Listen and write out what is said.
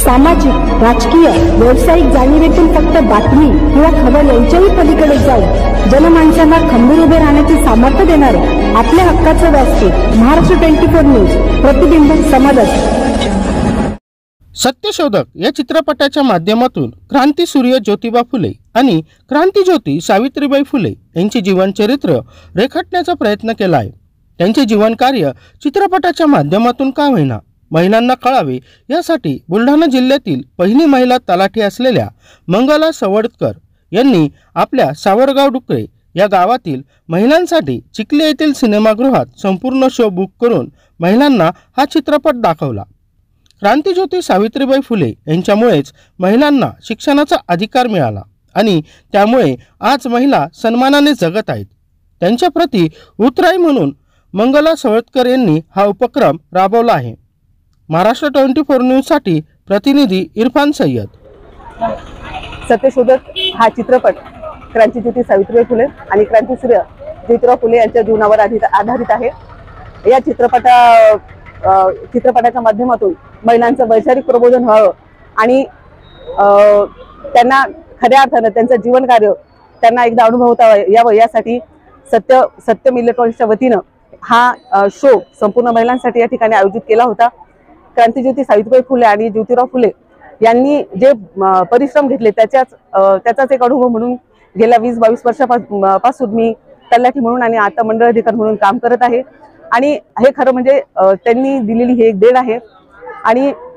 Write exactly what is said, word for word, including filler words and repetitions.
सामाजिक, राजकीय, व्यावसायिक जाणीवेतून फक्त बातमी किंवा खबर यांच्याही पलीकडे जाऊन जनमानसांना खंबीर उभे राहण्याचे सामर्थ्य देणारे आपल्या हक्काचे व्यासपीठ महाराष्ट्र ट्वेंटी फोर न्यूज, प्रतिबिंब समाजात। सत्यशोधक या चित्रपटाच्या माध्यमातून क्रांतीसूर्य ज्योतिबा फुले आणि क्रांतीज्योती सावित्रीबाई फुले यांचे जीवनचरित्र रेखाटण्याचा प्रयत्न केला आहे। त्यांचे जीवनकार्य चित्रपटाच्या माध्यमातून का होईना महिलांना कळावे यासाठी बुलढाणा जिल्ह्यातील पहिली महिला तलाठी असलेल्या मंगला सवडकर यांनी आपल्या सावरगाव डुकरे या गावातील महिलांसाठी चिखली येथील सिनेमागृहात संपूर्ण शो बुक करून महिलांना हा चित्रपट दाखवला। क्रांतीज्योती सावित्रीबाई फुले यांच्यामुळेच महिलांना शिक्षणाचा अधिकार मिळाला आणि त्यामुळे आज महिला सन्मानाने जगत आहेत। त्यांच्या प्रती उत्तराई म्हणून मंगला सवडकर यांनी हा उपक्रम राबवला आहे। महाराष्ट्र ट्वेंटी फोर न्यूज साठी प्रतिनिधी इरफान सय्यद। सत्यशोधक हा चित्रपट क्रांतीज्योती सावित्रीबाई फुले आणि क्रांतीसूर्य ज्योतिराव फुले यांच्या जीवनावर आधारित आहे। या चित्रपटा चित्रपटाच्या माध्यमातून महिलांचं वैचारिक प्रबोधन व्हावं आणि त्यांना खऱ्या अर्थानं त्यांचं जीवन कार्य त्यांना एकदा अनुभवता यावं यासाठी सत्य सत्यम इलेक्ट्रॉनिक्सच्या वतीनं हा शो संपूर्ण महिलांसाठी या ठिकाणी आयोजित केला होता। क्रांतीज्योती सावित्रीबाई फुले आणि ज्योतिराव फुले यांनी जे परिश्रम घेतले त्याच्याच त्याचाच एक अनुभव म्हणून गेल्या वीस बावीस वर्षापासून मी तलाठी म्हणून आणि आता मंडळ अधिकारी म्हणून काम करत आहे आणि हे खरं म्हणजे त्यांनी दिलेली ही एक देण आहे। आणि